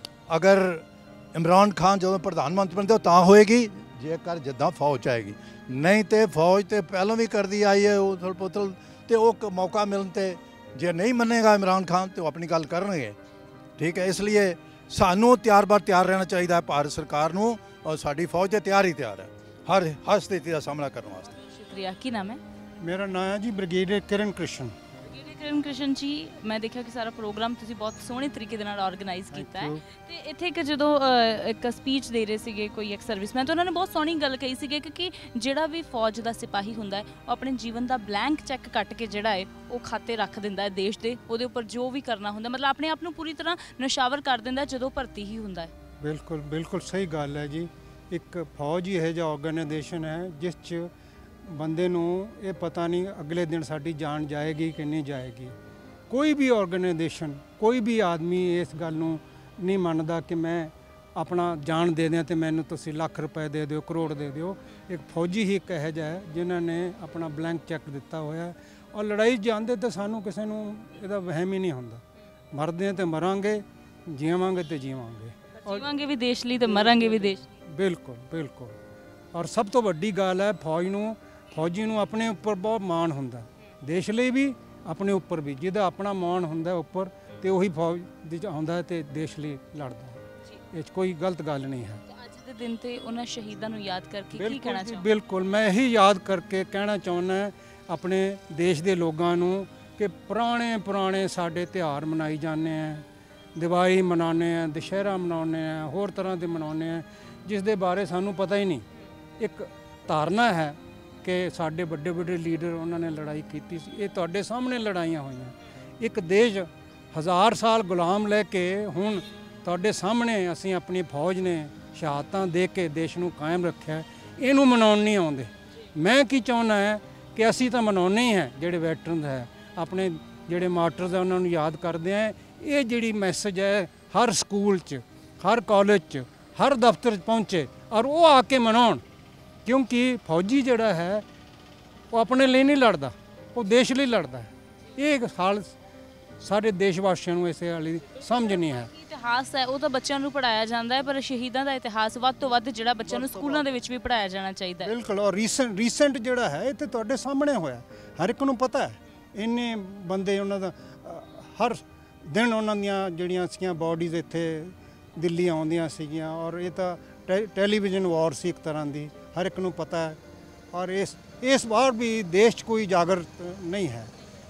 ਅਗਰ ਇਮਰਾਨ ਖਾਨ ਜਦੋਂ ਪ੍ਰਧਾਨ ਮੰਤਰੀ ਬਣਦੇ ਤਾਂ ਹੋਏਗੀ ਜੇਕਰ ਜਿੱਦਾਂ ਫੌਜ ਆਏਗੀ, ਨਹੀਂ ਤੇ ਫੌਜ ਤੇ ਪਹਿਲਾਂ ਵੀ ਕਰਦੀ ਆਈ ਹੈ ਉਥਲ ਪੁਥਲ, ਤੇ ਉਹ ਮੌਕਾ ਮਿਲਣ ਤੇ ਜੇ ਨਹੀਂ ਮੰਨੇਗਾ ਇਮਰਾਨ ਖਾਨ ਤੇ ਉਹ ਆਪਣੀ ਗੱਲ ਕਰਨਗੇ, ਠੀਕ ਹੈ। ਇਸ ਲਈ ਸਾਨੂੰ ਤਿਆਰ ਬਾਰ ਤਿਆਰ ਰਹਿਣਾ ਚਾਹੀਦਾ ਹੈ ਭਾਰਤ ਸਰਕਾਰ ਨੂੰ, ਔਰ ਸਾਡੀ ਫੌਜ ਤੇ ਤਿਆਰ ਹੀ ਤਿਆਰ ਹੈ ਹਰ ਹਰ ਸਥਿਤੀ ਦਾ ਸਾਹਮਣਾ ਕਰਨ ਵਾਸਤੇ। ਸ਼ੁਕਰੀਆ। ਕੀ ਨਾਮ ਹੈ? ਮੇਰਾ ਨਾਮ ਹੈ ਜੀ ਬ੍ਰਿਗੇਡੀਅਰ ਕਿਰਨ ਕ੍ਰਿਸ਼ਨ। ਕਿਰਨ ਕ੍ਰਿਸ਼ਨ ਜੀ, ਮੈਂ ਦੇਖਿਆ ਕਿ ਸਾਰਾ ਪ੍ਰੋਗਰਾਮ ਤੁਸੀਂ ਬਹੁਤ ਸੋਹਣੇ ਤਰੀਕੇ ਦੇ ਨਾਲ ਆਰਗੇਨਾਈਜ਼ ਕੀਤਾ ਹੈ ਤੇ ਇੱਥੇ ਇੱਕ ਜਦੋਂ ਇੱਕ ਸਪੀਚ ਦੇ ਰਹੇ ਸੀਗੇ ਕੋਈ ਇੱਕ ਸਰਵਿਸਮੈਨ, ਤਾਂ ਉਹਨਾਂ ਨੇ ਬਹੁਤ ਸੋਹਣੀ ਗੱਲ ਕਹੀ ਸੀਗੀ ਕਿ ਜਿਹੜਾ ਵੀ ਫੌਜ ਦਾ ਸਿਪਾਹੀ ਹੁੰਦਾ ਹੈ ਉਹ ਆਪਣੇ ਜੀਵਨ ਦਾ ਬਲੈਂਕ ਚੈੱਕ ਕੱਟ ਕੇ ਜਿਹੜਾ ਹੈ ਉਹ ਖਾਤੇ ਰੱਖ ਦਿੰਦਾ ਹੈ ਦੇਸ਼ ਦੇ, ਉਹਦੇ ਉੱਪਰ ਜੋ ਵੀ ਕਰਨਾ ਹੁੰਦਾ, ਮਤਲਬ ਆਪਣੇ ਆਪ ਨੂੰ ਪੂਰੀ ਤਰ੍ਹਾਂ ਨਸ਼ਾਵਰ ਕਰ ਦਿੰਦਾ ਜਦੋਂ ਭਰਤੀ ਹੀ ਹੁੰਦਾ ਹੈ। ਬਿਲਕੁਲ ਬਿਲਕੁਲ ਸਹੀ ਗੱਲ ਹੈ ਜੀ। ਇੱਕ ਫੌਜ ਹੀ ਇਹੋ ਜਿਹਾ ਆਰਗੇਨਾਈਜੇਸ਼ਨ ਹੈ ਜਿਸ 'ਚ ਬੰਦੇ ਨੂੰ ਇਹ ਪਤਾ ਨਹੀਂ ਅਗਲੇ ਦਿਨ ਸਾਡੀ ਜਾਨ ਜਾਏਗੀ ਕਿ ਨਹੀਂ ਜਾਏਗੀ। ਕੋਈ ਵੀ ਆਰਗੇਨਾਈਜੇਸ਼ਨ, ਕੋਈ ਵੀ ਆਦਮੀ ਇਸ ਗੱਲ ਨੂੰ ਨਹੀਂ ਮੰਨਦਾ ਕਿ ਮੈਂ ਆਪਣਾ ਜਾਨ ਦੇ ਦਿਆਂ ਤੇ ਮੈਨੂੰ ਤੁਸੀਂ ਲੱਖ ਰੁਪਏ ਦੇ ਦਿਓ, ਕਰੋੜ ਦੇ ਦਿਓ। ਇੱਕ ਫੌਜੀ ਹੀ ਇੱਕ ਇਹੋ ਜਿਹਾ ਹੈ ਜਿਨ੍ਹਾਂ ਨੇ ਆਪਣਾ ਬਲੈਂਕ ਚੈੱਕ ਦਿੱਤਾ ਹੋਇਆ, ਔਰ ਲੜਾਈ ਜਾਂਦੇ ਤਾਂ ਸਾਨੂੰ ਕਿਸੇ ਨੂੰ ਇਹਦਾ ਵਹਿਮ ਹੀ ਨਹੀਂ ਹੁੰਦਾ। ਮਰਦੇ ਤੇ ਮਰਾਂਗੇ, ਜੀਵਾਂਗੇ ਤੇ ਜੀਵਾਂਗੇ, ਜੀਵਾਂਗੇ ਵੀ ਦੇਸ਼ ਲਈ ਤੇ ਮਰਾਂਗੇ ਵੀ ਦੇਸ਼ ਲਈ। ਬਿਲਕੁਲ ਬਿਲਕੁਲ। ਔਰ ਸਭ ਤੋਂ ਵੱਡੀ ਗੱਲ ਹੈ ਫੌਜ ਨੂੰ, ਫੌਜੀ ਨੂੰ ਆਪਣੇ ਉੱਪਰ ਬਹੁਤ ਮਾਣ ਹੁੰਦਾ, ਦੇਸ਼ ਲਈ ਵੀ ਆਪਣੇ ਉੱਪਰ ਵੀ। ਜਿਹਦਾ ਆਪਣਾ ਮਾਣ ਹੁੰਦਾ ਉੱਪਰ ਤੇ ਉਹੀ ਫੌਜ ਵਿੱਚ ਆਉਂਦਾ ਹੈ ਤੇ ਦੇਸ਼ ਲਈ ਲੜਦਾ ਹੈ। ਇਹ 'ਚ ਕੋਈ ਗਲਤ ਗੱਲ ਨਹੀਂ ਹੈ। ਅੱਜ ਦੇ ਦਿਨ ਤੇ ਉਹਨਾਂ ਸ਼ਹੀਦਾਂ ਨੂੰ ਯਾਦ ਕਰਕੇ ਕੀ ਕਹਿਣਾ ਚਾਹੁੰਦੇ? ਬਿਲਕੁਲ, ਮੈਂ ਇਹੀ ਯਾਦ ਕਰਕੇ ਕਹਿਣਾ ਚਾਹੁੰਦਾ ਆਪਣੇ ਦੇਸ਼ ਦੇ ਲੋਕਾਂ ਨੂੰ ਕਿ ਪੁਰਾਣੇ ਪੁਰਾਣੇ ਸਾਡੇ ਤਿਉਹਾਰ ਮਨਾਈ ਜਾਂਦੇ ਆ, ਦੀਵਾਲੀ ਮਨਾਉਂਦੇ ਆ, ਦੁਸ਼ਹਿਰਾ ਮਨਾਉਂਦੇ ਆ, ਹੋਰ ਤਰ੍ਹਾਂ ਦੇ ਮਨਾਉਂਦੇ ਆ, ਜਿਸ ਦੇ ਬਾਰੇ ਸਾਨੂੰ ਪਤਾ ਹੀ ਨਹੀਂ। ਇੱਕ ਧਾਰਨਾ ਹੈ ਕਿ ਸਾਡੇ ਵੱਡੇ ਵੱਡੇ ਲੀਡਰ ਉਹਨਾਂ ਨੇ ਲੜਾਈ ਕੀਤੀ ਸੀ, ਇਹ ਤੁਹਾਡੇ ਸਾਹਮਣੇ ਲੜਾਈਆਂ ਹੋਈਆਂ। ਇੱਕ ਦੇਸ਼ ਹਜ਼ਾਰ ਸਾਲ ਗੁਲਾਮ ਲੈ ਕੇ ਹੁਣ ਤੁਹਾਡੇ ਸਾਹਮਣੇ ਅਸੀਂ ਆਪਣੀ ਫੌਜ ਨੇ ਸ਼ਹਾਦਤਾਂ ਦੇ ਕੇ ਦੇਸ਼ ਨੂੰ ਕਾਇਮ ਰੱਖਿਆ, ਇਹਨੂੰ ਮਨਾਉਣ ਨਹੀਂ ਆਉਂਦੇ। ਮੈਂ ਕੀ ਚਾਹੁੰਦਾ ਹੈ ਕਿ ਅਸੀਂ ਤਾਂ ਮਨਾਉਂਦੇ ਹੀ ਹੈ, ਜਿਹੜੇ ਵੈਟਰਨਸ ਹੈ ਆਪਣੇ ਜਿਹੜੇ ਮਾਰਟਰਸ ਹੈ ਉਹਨਾਂ ਨੂੰ ਯਾਦ ਕਰਦੇ ਆ। ਇਹ ਜਿਹੜੀ ਮੈਸੇਜ ਹੈ ਹਰ ਸਕੂਲ 'ਚ, ਹਰ ਕਾਲਜ 'ਚ, ਹਰ ਦਫ਼ਤਰ 'ਚ ਪਹੁੰਚੇ ਔਰ ਉਹ ਆ ਕੇ ਮਨਾਉਣ, ਕਿਉਂਕਿ ਫੌਜੀ ਜਿਹੜਾ ਹੈ ਉਹ ਆਪਣੇ ਲਈ ਨਹੀਂ ਲੜਦਾ, ਉਹ ਦੇਸ਼ ਲਈ ਲੜਦਾ ਹੈ। ਇਹ ਹਾਲ ਸਾਰੇ ਦੇਸ਼ ਵਾਸੀਆਂ ਨੂੰ ਇਸੇ ਵਾਲੀ ਸਮਝ ਨਹੀਂ ਹੈ। ਇਤਿਹਾਸ ਹੈ ਉਹ ਤਾਂ ਬੱਚਿਆਂ ਨੂੰ ਪੜ੍ਹਾਇਆ ਜਾਂਦਾ ਹੈ, ਪਰ ਸ਼ਹੀਦਾਂ ਦਾ ਇਤਿਹਾਸ ਵੱਧ ਤੋਂ ਵੱਧ ਜਿਹੜਾ ਬੱਚਿਆਂ ਨੂੰ ਸਕੂਲਾਂ ਦੇ ਵਿੱਚ ਵੀ ਪੜ੍ਹਾਇਆ ਜਾਣਾ ਚਾਹੀਦਾ ਹੈ। ਬਿਲਕੁਲ। ਔਰ ਰੀਸੈਂਟ ਰੀਸੈਂਟ ਜਿਹੜਾ ਹੈ ਇਹ ਤਾਂ ਤੁਹਾਡੇ ਸਾਹਮਣੇ ਹੋਇਆ, ਹਰ ਇੱਕ ਨੂੰ ਪਤਾ ਹੈ। ਇੰਨੇ ਬੰਦੇ ਉਹਨਾਂ ਦਾ ਹਰ ਦਿਨ ਉਹਨਾਂ ਦੀਆਂ ਜਿਹੜੀਆਂ ਸੀਗੀਆਂ ਬਾਡੀਜ਼ ਇੱਥੇ ਦਿੱਲੀ ਆਉਂਦੀਆਂ ਸੀਗੀਆਂ, ਔਰ ਇਹ ਤਾਂ ਟੈ ਟੈਲੀਵਿਜ਼ਨ ਵਾਰ ਸੀ ਇੱਕ ਤਰ੍ਹਾਂ ਦੀ, ਹਰ ਇੱਕ ਨੂੰ ਪਤਾ ਹੈ। ਔਰ ਇਸ ਇਸ ਵਾਰ ਵੀ ਦੇਸ਼ 'ਚ ਕੋਈ ਜਾਗਰਤ ਨਹੀਂ ਹੈ।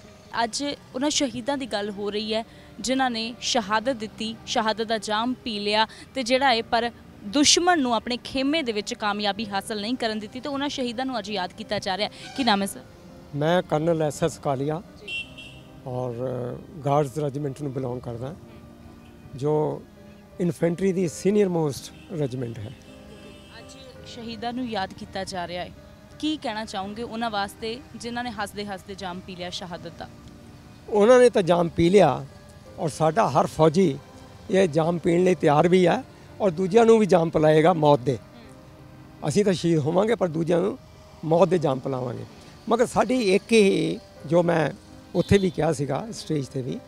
ਅੱਜ ਉਹਨਾਂ ਸ਼ਹੀਦਾਂ ਦੀ ਗੱਲ ਹੋ ਰਹੀ ਹੈ ਜਿਨ੍ਹਾਂ ਨੇ ਸ਼ਹਾਦਤ ਦਿੱਤੀ, ਸ਼ਹਾਦਤ ਦਾ ਜਾਮ ਪੀ ਲਿਆ ਤੇ ਜਿਹੜਾ ਹੈ ਪਰ ਦੁਸ਼ਮਣ ਨੂੰ ਆਪਣੇ ਖੇਮੇ ਦੇ ਵਿੱਚ ਕਾਮਯਾਬੀ ਹਾਸਲ ਨਹੀਂ ਕਰਨ ਦਿੱਤੀ, ਤੇ ਉਹਨਾਂ ਸ਼ਹੀਦਾਂ ਨੂੰ ਅੱਜ ਯਾਦ ਕੀਤਾ ਜਾ ਰਿਹਾ। ਕੀ ਨਾਮ ਹੈ ਸਰ? ਮੈਂ ਕਰਨਲ ਐਸ ਐਸ ਕਾਲੀਆ। ਔਰ ਗਾਰਡਸ ਰੈਜੀਮੈਂਟ ਨੂੰ ਬਿਲੋਂਗ ਕਰਦਾ, ਜੋ ਇਨਫੈਂਟਰੀ ਦੀ ਸੀਨੀਅਰ ਮੋਸਟ ਰੈਜੀਮੈਂਟ ਹੈ। ਅੱਜ ਸ਼ਹੀਦਾਂ ਨੂੰ ਯਾਦ ਕੀਤਾ ਜਾ ਰਿਹਾ ਹੈ, ਕੀ ਕਹਿਣਾ ਚਾਹੋਗੇ ਉਹਨਾਂ ਵਾਸਤੇ ਜਿਨ੍ਹਾਂ ਨੇ ਹੱਸਦੇ ਹੱਸਦੇ ਜਾਮ ਪੀ ਲਿਆ ਸ਼ਹਾਦਤ ਦਾ? ਉਹਨਾਂ ਨੇ ਤਾਂ ਜਾਮ ਪੀ ਲਿਆ, ਔਰ ਸਾਡਾ ਹਰ ਫੌਜੀ ਇਹ ਜਾਮ ਪੀਣ ਲਈ ਤਿਆਰ ਵੀ ਹੈ, ਔਰ ਦੂਜਿਆਂ ਨੂੰ ਵੀ ਜਾਮ ਪਿਲਾਏਗਾ ਮੌਤ ਦੇ। ਅਸੀਂ ਤਾਂ ਸ਼ਹੀਦ ਹੋਵਾਂਗੇ, ਪਰ ਦੂਜਿਆਂ ਨੂੰ ਮੌਤ ਦੇ ਜਾਮ ਪਿਲਾਵਾਂਗੇ। ਮਗਰ ਸਾਡੀ ਇੱਕ ਹੀ, ਜੋ ਮੈਂ ਉੱਥੇ ਵੀ ਕਿਹਾ ਸੀਗਾ ਸਟੇਜ ਤੇ ਵੀ,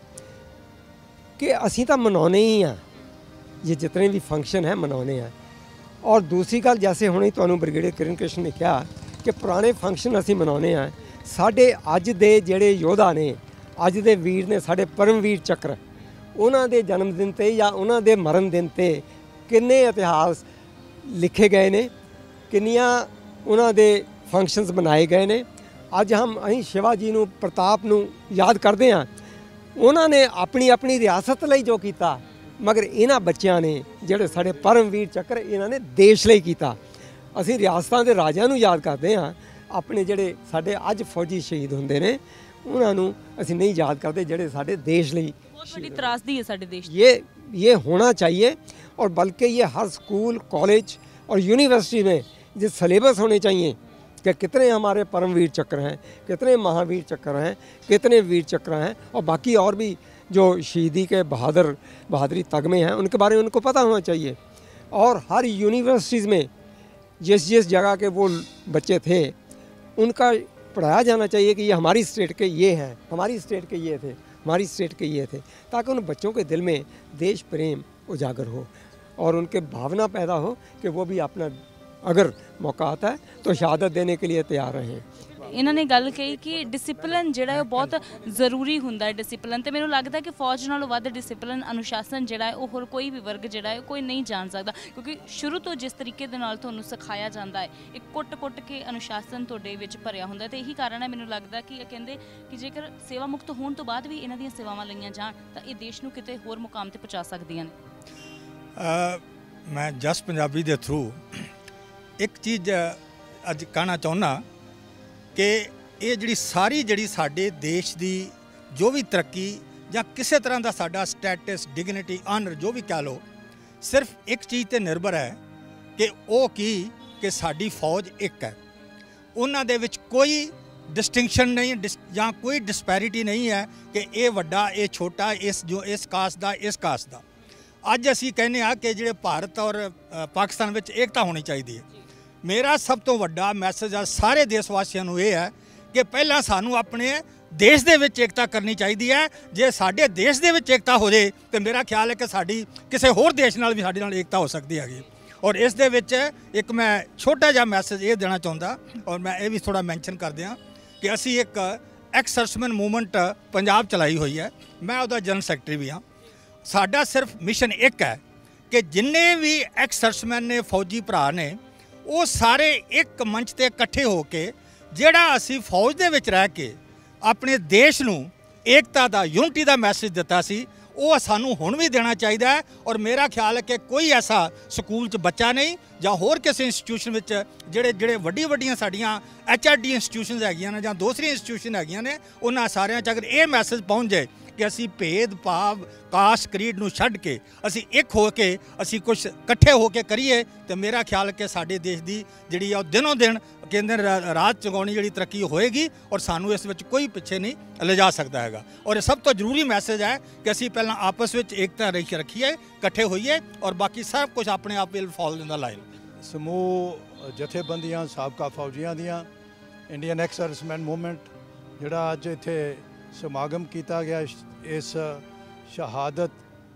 ਕਿ ਅਸੀਂ ਤਾਂ ਮਨਾਉਣੇ ਹੀ ਆ, ਇਹ ਜਿਤਨੇ ਵੀ ਫੰਕਸ਼ਨ ਹੈ ਮਨਾਉਣੇ ਆ। ਔਰ ਦੂਸਰੀ ਗੱਲ, ਜੈਸੇ ਹੁਣੇ ਤੁਹਾਨੂੰ ਬ੍ਰਿਗੇਡੀਅਰ ਕਿਰਨ ਕ੍ਰਿਸ਼ਨ ਨੇ ਕਿਹਾ ਕਿ ਪੁਰਾਣੇ ਫੰਕਸ਼ਨ ਅਸੀਂ ਮਨਾਉਣੇ ਆ, ਸਾਡੇ ਅੱਜ ਦੇ ਜਿਹੜੇ ਯੋਧਾ ਨੇ, ਅੱਜ ਦੇ ਵੀਰ ਨੇ, ਸਾਡੇ ਪਰਮਵੀਰ ਚੱਕਰ, ਉਹਨਾਂ ਦੇ ਜਨਮ ਦਿਨ ਤੇ ਜਾਂ ਉਹਨਾਂ ਦੇ ਮਰਨ ਦਿਨ ਤੇ ਕਿੰਨੇ ਇਤਿਹਾਸ ਲਿਖੇ ਗਏ ਨੇ, ਕਿੰਨੀਆਂ ਉਹਨਾਂ ਦੇ ਫੰਕਸ਼ਨਸ ਬਣਾਏ ਗਏ ਨੇ। ਅੱਜ ਹਮ ਅਸੀਂ ਸ਼ਿਵਾ ਜੀ ਨੂੰ, ਪ੍ਰਤਾਪ ਨੂੰ ਯਾਦ ਕਰਦੇ ਹਾਂ। ਉਹਨਾਂ ਨੇ ਆਪਣੀ ਆਪਣੀ ਰਿਆਸਤ ਲਈ ਜੋ ਕੀਤਾ, ਮਗਰ ਇਹਨਾਂ ਬੱਚਿਆਂ ਨੇ ਜਿਹੜੇ ਸਾਡੇ ਪਰਮਵੀਰ ਚੱਕਰ, ਇਹਨਾਂ ਨੇ ਦੇਸ਼ ਲਈ ਕੀਤਾ। ਅਸੀਂ ਰਿਆਸਤਾਂ ਦੇ ਰਾਜਿਆਂ ਨੂੰ ਯਾਦ ਕਰਦੇ ਹਾਂ, ਆਪਣੇ ਜਿਹੜੇ ਸਾਡੇ ਅੱਜ ਫੌਜੀ ਸ਼ਹੀਦ ਹੁੰਦੇ ਨੇ ਉਹਨਾਂ ਨੂੰ ਅਸੀਂ ਨਹੀਂ ਯਾਦ ਕਰਦੇ, ਜਿਹੜੇ ਸਾਡੇ ਦੇश ਲਈ। ਬਹੁਤ ਵੱਡੀ ਤਰਾਸਦੀ ਹੈ ਸਾਡੇ ਦੇਸ਼ ਦੀ। ये ये होना चाहिए, और बल्कि ये हर स्कूल, कॉलेज और यूनिवर्सिटी में ये सिलेबस होने चाहिए कि कितने हमारे परमवीर चक्र हैं, कितने महावीर चक्र हैं, कितने वीर चक्र हैं, और बाकी और भी जो शहीदी के बहादुर बहादुरी तगमे हैं उनके बारे में उनको पता होना चाहिए। और हर यूनिवर्सिटीज़ में जिस जिस जगह के वो बच्चे थे उनका पढ़ाया जाना चाहिए कि ये हमारी स्टेट के ये हैं, हमारी स्टेट के ये थे, हमारी स्टेट के ये थे, ताकि उन बच्चों के दिल में देश प्रेम उजागर हो और उनके भावना पैदा हो कि वो भी अपना अगर मौका आता है तो शहादत देने के लिए तैयार रहें। ਇਹਨਾਂ ਨੇ ਗੱਲ ਕਹੀ ਕਿ ਡਿਸਪਲਿਨ ਜਿਹੜਾ ਹੈ ਉਹ ਬਹੁਤ ਜ਼ਰੂਰੀ ਹੁੰਦਾ ਹੈ। ਡਿਸਪਲਿਨ ਤੇ ਮੈਨੂੰ ਲੱਗਦਾ ਕਿ ਫੌਜ ਨਾਲੋਂ ਵੱਧ ਡਿਸਪਲਿਨ, ਅਨੁਸ਼ਾਸਨ ਜਿਹੜਾ ਹੈ ਉਹ ਹੋਰ ਕੋਈ ਵੀ ਵਰਗ ਜਿਹੜਾ ਹੈ ਕੋਈ ਨਹੀਂ ਜਾਣ ਸਕਦਾ, ਕਿਉਂਕਿ ਸ਼ੁਰੂ ਤੋਂ ਜਿਸ ਤਰੀਕੇ ਦੇ ਨਾਲ ਤੁਹਾਨੂੰ ਸਿਖਾਇਆ ਜਾਂਦਾ ਹੈ, ਇੱਕ ਕੁੱਟ-ਕੁੱਟ ਕੇ ਅਨੁਸ਼ਾਸਨ ਤੁਹਾਡੇ ਵਿੱਚ ਭਰਿਆ ਹੁੰਦਾ, ਤੇ ਇਹੀ ਕਾਰਨ ਹੈ ਮੈਨੂੰ ਲੱਗਦਾ ਕਿ ਇਹ ਕਹਿੰਦੇ ਕਿ ਜੇਕਰ ਸੇਵਾ ਮੁਕਤ ਹੋਣ ਤੋਂ ਬਾਅਦ ਵੀ ਇਹਨਾਂ ਦੀਆਂ ਸੇਵਾਵਾਂ ਲਈਆਂ ਜਾਣ ਤਾਂ ਇਹ ਦੇਸ਼ ਨੂੰ ਕਿਤੇ ਹੋਰ ਮੁਕਾਮ ਤੇ ਪਹੁੰਚਾ ਸਕਦੀਆਂ ਨੇ। ਮੈਂ ਜਸ ਪੰਜਾਬੀ ਦੇ ਥਰੂ ਇੱਕ ਚੀਜ਼ ਅੱਜ ਕਹਿਣਾ ਚਾਹੁੰਦਾ ਕਿ ਇਹ ਜਿਹੜੀ ਸਾਰੀ ਜਿਹੜੀ ਸਾਡੇ ਦੇਸ਼ ਦੀ ਜੋ ਵੀ ਤਰੱਕੀ ਜਾਂ ਕਿਸੇ ਤਰ੍ਹਾਂ ਦਾ ਸਾਡਾ ਸਟੇਟਸ, ਡਿਗਨਿਟੀ, ਆਨਰ ਜੋ ਵੀ ਕਹਿ ਲਓ, ਸਿਰਫ ਇੱਕ ਚੀਜ਼ ਤੇ ਨਿਰਭਰ ਹੈ ਕਿ ਉਹ ਕੀ ਕਿ ਸਾਡੀ ਫੌਜ ਇੱਕ ਹੈ। ਉਹਨਾਂ ਦੇ ਵਿੱਚ ਕੋਈ ਡਿਸਟਿੰਕਸ਼ਨ ਨਹੀਂ ਜਾਂ ਕੋਈ ਡਿਸਪੈਰਿਟੀ ਨਹੀਂ ਹੈ ਕਿ ਇਹ ਵੱਡਾ, ਇਹ ਛੋਟਾ, ਇਸ ਜੋ ਇਸ ਕਾਸਟ ਦਾ, ਇਸ ਕਾਸਟ ਦਾ। ਅੱਜ ਅਸੀਂ ਕਹਿੰਦੇ ਹਾਂ ਕਿ ਜਿਹੜੇ ਭਾਰਤ ਔਰ ਪਾਕਿਸਤਾਨ ਵਿੱਚ ਏਕਤਾ ਹੋਣੀ ਚਾਹੀਦੀ ਹੈ। ਮੇਰਾ ਸਭ ਤੋਂ ਵੱਡਾ ਮੈਸੇਜ ਆ ਸਾਰੇ ਦੇਸ਼ ਵਾਸੀਆਂ ਨੂੰ ਇਹ ਹੈ ਕਿ ਪਹਿਲਾਂ ਸਾਨੂੰ ਆਪਣੇ ਦੇਸ਼ ਦੇ ਵਿੱਚ ਏਕਤਾ ਕਰਨੀ ਚਾਹੀਦੀ ਹੈ। ਜੇ ਸਾਡੇ ਦੇਸ਼ ਦੇ ਵਿੱਚ ਏਕਤਾ ਹੋ ਜਾਏ ਤਾਂ ਮੇਰਾ ਖਿਆਲ ਹੈ ਕਿ ਸਾਡੀ ਕਿਸੇ ਹੋਰ ਦੇਸ਼ ਨਾਲ ਵੀ ਸਾਡੇ ਨਾਲ ਏਕਤਾ ਹੋ ਸਕਦੀ ਹੈਗੀ। ਔਰ ਇਸ ਦੇ ਵਿੱਚ ਇੱਕ ਮੈਂ ਛੋਟਾ ਜਿਹਾ ਮੈਸੇਜ ਇਹ ਦੇਣਾ ਚਾਹੁੰਦਾ, ਔਰ ਮੈਂ ਇਹ ਵੀ ਥੋੜ੍ਹਾ ਮੈਂਸ਼ਨ ਕਰ ਦਿਆਂ ਕਿ ਅਸੀਂ ਇੱਕ ਐਕਸ ਸਰਵਿਸਮੈਨ ਮੂਵਮੈਂਟ ਪੰਜਾਬ ਚਲਾਈ ਹੋਈ ਹੈ, ਮੈਂ ਉਹਦਾ ਜਨਰਲ ਸੈਕਟਰੀ ਵੀ ਹਾਂ। ਸਾਡਾ ਸਿਰਫ ਮਿਸ਼ਨ ਇੱਕ ਹੈ ਕਿ ਜਿੰਨੇ ਵੀ ਐਕਸ ਸਰਵਿਸਮੈਨ ਨੇ, ਫੌਜੀ ਭਰਾ ਨੇ, ਉਹ ਸਾਰੇ ਇੱਕ ਮੰਚ ਤੇ ਇਕੱਠੇ ਹੋ ਕੇ ਜਿਹੜਾ ਅਸੀਂ ਫੌਜ ਦੇ ਵਿੱਚ ਰਹਿ ਕੇ ਆਪਣੇ ਦੇਸ਼ ਨੂੰ ਏਕਤਾ ਦਾ, ਯੂਨਿਟੀ ਦਾ ਮੈਸੇਜ ਦਿੱਤਾ ਸੀ, ਉਹ ਸਾਨੂੰ ਹੁਣ ਵੀ ਦੇਣਾ ਚਾਹੀਦਾ ਹੈ। ਔਰ ਮੇਰਾ ਖਿਆਲ ਹੈ ਕਿ ਕੋਈ ਐਸਾ ਸਕੂਲ 'ਚ ਬੱਚਾ ਨਹੀਂ ਜਾਂ ਹੋਰ ਕਿਸੇ ਇੰਸਟੀਟਿਊਸ਼ਨ ਵਿੱਚ ਜਿਹੜੇ ਜਿਹੜੇ ਵੱਡੀ ਵੱਡੀਆਂ ਸਾਡੀਆਂ ਐਚ ਆਰ ਡੀ ਇੰਸਟੀਟਿਊਸ਼ਨਸ ਹੈਗੀਆਂ ਨੇ ਜਾਂ ਦੂਸਰੀ ਇੰਸਟੀਟਿਊਸ਼ਨ ਹੈਗੀਆਂ ਨੇ, ਉਹਨਾਂ ਸਾਰਿਆਂ 'ਚ ਅਗਰ ਇਹ ਮੈਸੇਜ ਪਹੁੰਚ ਜਾਏ ਕਿ ਅਸੀਂ ਭੇਦ ਭਾਵ, ਕਾਸਟ, ਕਰੀਡ ਨੂੰ ਛੱਡ ਕੇ ਅਸੀਂ ਇੱਕ ਹੋ ਕੇ ਅਸੀਂ ਕੁਛ ਇਕੱਠੇ ਹੋ ਕੇ ਕਰੀਏ, ਤਾਂ ਮੇਰਾ ਖਿਆਲ ਕਿ ਸਾਡੇ ਦੇਸ਼ ਦੀ ਜਿਹੜੀ ਆ ਉਹ ਦਿਨੋਂ ਦਿਨ ਕੇਂਦਰ ਰਾਜ ਚੁਗਾਉਣੀ ਜਿਹੜੀ ਤਰੱਕੀ ਹੋਏਗੀ ਔਰ ਸਾਨੂੰ ਇਸ ਵਿੱਚ ਕੋਈ ਪਿੱਛੇ ਨਹੀਂ ਲਿਜਾ ਸਕਦਾ ਹੈਗਾ। ਔਰ ਇਹ ਸਭ ਤੋਂ ਜ਼ਰੂਰੀ ਮੈਸੇਜ ਹੈ ਕਿ ਅਸੀਂ ਪਹਿਲਾਂ ਆਪਸ ਵਿੱਚ ਏਕਤਾ ਰੱਖੀਏ, ਇਕੱਠੇ ਹੋਈਏ, ਔਰ ਬਾਕੀ ਸਭ ਕੁਝ ਆਪਣੇ ਆਪ will fall in the line. ਸਮੂਹ ਜਥੇਬੰਦੀਆਂ ਸਾਬਕਾ ਫੌਜੀਆਂ ਦੀਆਂ, ਇੰਡੀਅਨ ਐਕਸ ਸਰਵਿਸਮੈਨ ਮੂਵਮੈਂਟ, ਜਿਹੜਾ ਅੱਜ ਇੱਥੇ ਸਮਾਗਮ ਕੀਤਾ ਗਿਆ ਇਸ ਸ਼ਹਾਦਤ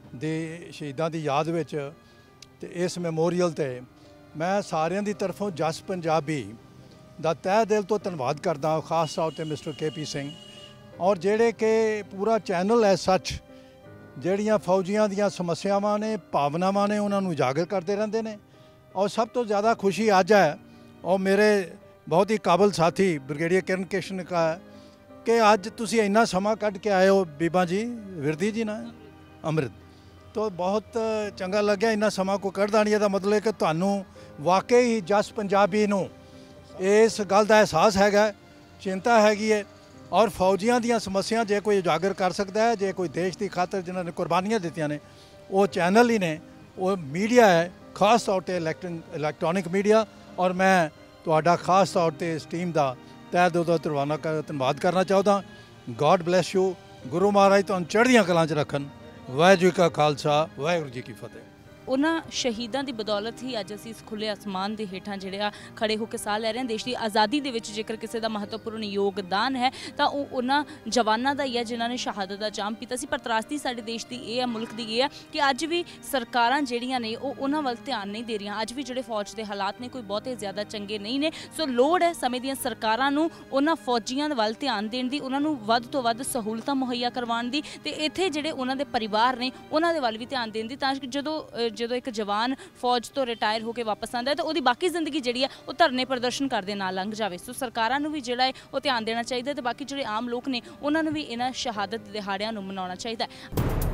ਦੇ ਸ਼ਹੀਦਾਂ ਦੀ ਯਾਦ ਵਿੱਚ, ਤੇ ਇਸ ਮੈਮੋਰੀਅਲ 'ਤੇ ਮੈਂ ਸਾਰਿਆਂ ਦੀ ਤਰਫੋਂ ਜਸ ਪੰਜਾਬੀ ਦਾ ਤਹਿ ਦਿਲ ਤੋਂ ਧੰਨਵਾਦ ਕਰਦਾ, ਖਾਸ ਤੌਰ 'ਤੇ ਮਿਸਟਰ ਕੇ ਪੀ ਸਿੰਘ ਔਰ ਜਿਹੜੇ ਕਿ ਪੂਰਾ ਚੈਨਲ ਹੈ ਸੱਚ, ਜਿਹੜੀਆਂ ਫੌਜੀਆਂ ਦੀਆਂ ਸਮੱਸਿਆਵਾਂ ਨੇ, ਭਾਵਨਾਵਾਂ ਨੇ, ਉਹਨਾਂ ਨੂੰ ਉਜਾਗਰ ਕਰਦੇ ਰਹਿੰਦੇ ਨੇ। ਔਰ ਸਭ ਤੋਂ ਜ਼ਿਆਦਾ ਖੁਸ਼ੀ ਅੱਜ ਹੈ, ਔਰ ਮੇਰੇ ਬਹੁਤ ਹੀ ਕਾਬਲ ਸਾਥੀ ਬ੍ਰਿਗੇਡੀਅਰ ਕਿਰਨ ਕ੍ਰਿਸ਼ਨ ਨੇ ਕਹਾ ਕਿ ਅੱਜ ਤੁਸੀਂ ਇੰਨਾ ਸਮਾਂ ਕੱਢ ਕੇ ਆਏ ਹੋ ਬੀਬਾ ਜੀ, ਵਿਰਦੀ ਜੀ ਨਾ ਅੰਮ੍ਰਿਤ, ਤਾਂ ਬਹੁਤ ਚੰਗਾ ਲੱਗਿਆ। ਇੰਨਾ ਸਮਾਂ ਕੋਈ ਕੱਢਦਾ ਨਹੀਂ, ਇਹਦਾ ਮਤਲਬ ਹੈ ਕਿ ਤੁਹਾਨੂੰ ਵਾਕਈ ਹੀ ਜਸ ਪੰਜਾਬੀ ਨੂੰ ਇਸ ਗੱਲ ਦਾ ਅਹਿਸਾਸ ਹੈਗਾ, ਚਿੰਤਾ ਹੈਗੀ ਹੈ ਔਰ ਫੌਜੀਆਂ ਦੀਆਂ ਸਮੱਸਿਆ ਜੇ ਕੋਈ ਉਜਾਗਰ ਕਰ ਸਕਦਾ ਹੈ, ਜੇ ਕੋਈ ਦੇਸ਼ ਦੀ ਖਾਤਰ ਜਿਨ੍ਹਾਂ ਨੇ ਕੁਰਬਾਨੀਆਂ ਦਿੱਤੀਆਂ ਨੇ, ਉਹ ਚੈਨਲ ਹੀ ਨੇ, ਉਹ ਮੀਡੀਆ ਹੈ, ਖਾਸ ਤੌਰ ਤੇ ਇਲੈਕਟ੍ਰੋਨਿਕ ਮੀਡੀਆ। ਔਰ ਮੈਂ ਤੁਹਾਡਾ ਖਾਸ ਤੌਰ ਤੇ ਇਸ ਟੀਮ ਦਾ ਤਹਿ ਦਿਲ ਤੋਂ ਧੰਨਵਾਦ ਧੰਨਵਾਦ ਕਰਨਾ ਚਾਹੁੰਦਾ। God bless you. ਗੁਰੂ ਮਹਾਰਾਜ ਤੁਹਾਨੂੰ ਚੜ੍ਹਦੀਆਂ ਕਲਾਂ 'ਚ ਰੱਖਣ। ਵਾਹਿਗੁਰੂ ਜੀ ਕਾ ਖਾਲਸਾ, ਵਾਹਿਗੁਰੂ ਜੀ ਕੀ ਫਤਿਹ। ਉਹਨਾਂ ਸ਼ਹੀਦਾਂ ਦੀ ਬਦੌਲਤ ਹੀ ਅੱਜ ਅਸੀਂ ਇਸ ਖੁੱਲੇ ਅਸਮਾਨ ਦੇ ਹੇਠਾਂ ਜਿਹੜੇ ਆ ਖੜੇ ਹੋ ਕੇ ਸਾਹ ਲੈ ਰਹੇ ਹਾਂ। ਦੇਸ਼ ਦੀ ਆਜ਼ਾਦੀ ਦੇ ਵਿੱਚ ਜੇਕਰ ਕਿਸੇ ਦਾ ਮਹੱਤਵਪੂਰਨ ਯੋਗਦਾਨ ਹੈ ਤਾਂ ਉਹ ਉਹਨਾਂ ਜਵਾਨਾਂ ਦਾ ਹੀ ਹੈ ਜਿਨ੍ਹਾਂ ਨੇ ਸ਼ਹਾਦਤ ਦਾ ਜਾਮ ਪੀਤਾ ਸੀ। ਪਰ ਤਰਾਸਦੀ ਸਾਡੇ ਦੇਸ਼ ਦੀ ਇਹ ਹੈ, ਮੁਲਕ ਦੀ ਇਹ ਹੈ ਕਿ ਅੱਜ ਵੀ ਸਰਕਾਰਾਂ ਜਿਹੜੀਆਂ ਨੇ ਉਹ ਉਹਨਾਂ ਵੱਲ ਧਿਆਨ ਨਹੀਂ ਦੇ ਰਹੀਆਂ। ਅੱਜ ਵੀ ਜਿਹੜੇ ਫੌਜ ਦੇ ਹਾਲਾਤ ਨੇ ਕੋਈ ਬਹੁਤੇ ਜ਼ਿਆਦਾ ਚੰਗੇ ਨਹੀਂ ਨੇ। ਸੋ ਲੋੜ ਹੈ ਸਮੇਂ ਦੀਆਂ ਸਰਕਾਰਾਂ ਨੂੰ ਉਹਨਾਂ ਫੌਜੀਆਂ ਵੱਲ ਧਿਆਨ ਦੇਣ ਦੀ, ਉਹਨਾਂ ਨੂੰ ਵੱਧ ਤੋਂ ਵੱਧ ਸਹੂਲਤਾਂ ਮੁਹੱਈਆ ਕਰਵਾਉਣ ਦੀ, ਤੇ ਇੱਥੇ ਜਿਹੜੇ ਉਹਨਾਂ ਦੇ ਪਰਿਵਾਰ ਨੇ ਉਹਨਾਂ ਦੇ ਵੱਲ ਵੀ ਧਿਆਨ ਦੇਣ ਦੀ, ਤਾਂ ਕਿ ਜਦੋਂ ਜਦੋਂ ਇੱਕ ਜਵਾਨ ਫੌਜ ਤੋਂ ਰਿਟਾਇਰ ਹੋ ਕੇ ਵਾਪਸ ਆਉਂਦਾ ਹੈ ਤਾਂ ਉਹਦੀ ਬਾਕੀ ਜ਼ਿੰਦਗੀ ਜਿਹੜੀ ਹੈ ਉਹ ਧਰਨੇ ਪ੍ਰਦਰਸ਼ਨ ਕਰਦੇ ਨਾਲ ਲੰਘ ਜਾਵੇ। ਸੋ ਸਰਕਾਰਾਂ ਨੂੰ ਵੀ ਜਿਹੜਾ ਹੈ ਉਹ ਧਿਆਨ ਦੇਣਾ ਚਾਹੀਦਾ, ਤੇ ਬਾਕੀ ਜਿਹੜੇ ਆਮ ਲੋਕ ਨੇ ਉਹਨਾਂ ਨੂੰ ਵੀ ਇਹਨਾਂ ਸ਼ਹਾਦਤ ਦਿਹਾੜਿਆਂ ਨੂੰ ਮਨਾਉਣਾ ਚਾਹੀਦਾ ਹੈ।